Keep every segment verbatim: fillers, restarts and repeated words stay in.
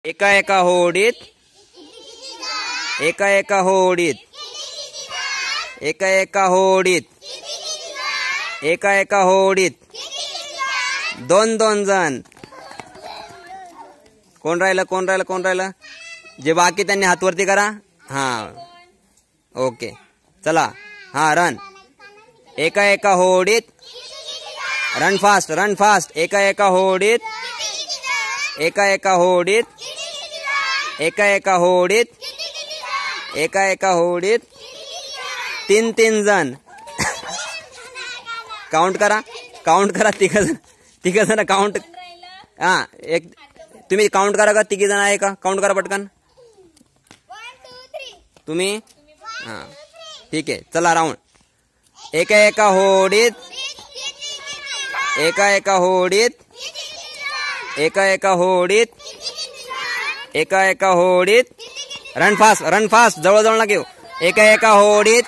एका एका होडीत एका एका होडीत एका एका होडीत एका एका होडीत दोन दोन जण. कोण राहिलं कोण राहिलं कोण राहिलं जे बाकी त्यांनी हात वरती करा. हा ओके चला. हा रन. एका एका होडीत रन फास्ट रन फास्ट. एका एका होडीत एका एका होडीत एका एका होडीत एका एका होडीत तीन तीन जण. काउंट करा काउंट करा. तिघ जण तिघ जण काउंट. हा एक तुम्ही काउंट करा का तिघी जण आहे का. काउंट करा पटकन तुम्ही. हा ठीक आहे चला राऊंड. एका एका होडीत एका एका होडीत एका एका होडीत एका एका होडीत रन फास्ट रन फास्ट. जवळ जवळ ना घेऊ. एका एका होडीत.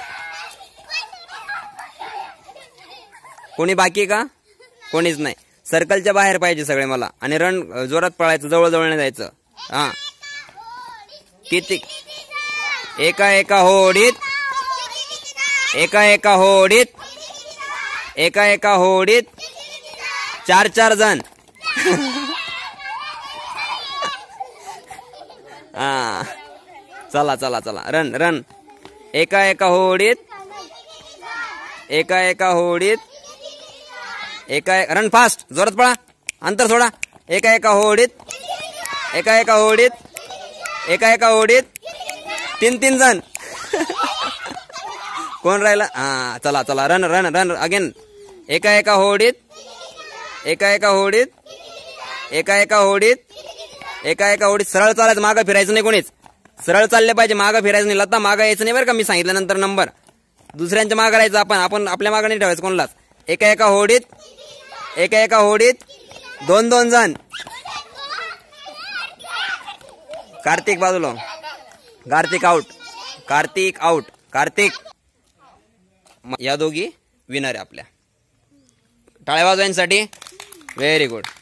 कोणी बाकी का कोणीच नाही. सर्कलच्या बाहेर पाहिजे सगळे मला. आणि रन जोरात पळायचं जवळ जवळ नाही जायचं. हा किती. एका एका होडीत एका एका होडीत एका एका होडीत चार चार जण. हा चला चला चला रन रन. एका एका होडीत एका एका होडीत एका रन फास्ट. जोरात पळा अंतर सोडा. एका एका होडीत एका एका होडीत एका एका होडीत तीन तीन जण. कोण राहिला. हा चला चला रन रन रन अगेन. एका एका होडीत एका एका होडीत एका एका होडीत एका एका होडीत. सरळ चालायचं मागं फिरायचं नाही कोणीच. सरळ चालले पाहिजे मागं फिरायचं नाही. लता मागं यायचं नाही बरं का. मी सांगितल्यानंतर नंबर दुसऱ्यांच्या मागं राहायचं. आपण आपण आपल्या मागं नाही ठेवायचं कोणालाच. एका एका होडीत एका एका होडीत दोन दोन जण. कार्तिक बाजूला. Kartik out Kartik out Kartik. या दोघी विनर आहे आपल्या. टाळ्या वाजवायसाठी व्हेरी गुड.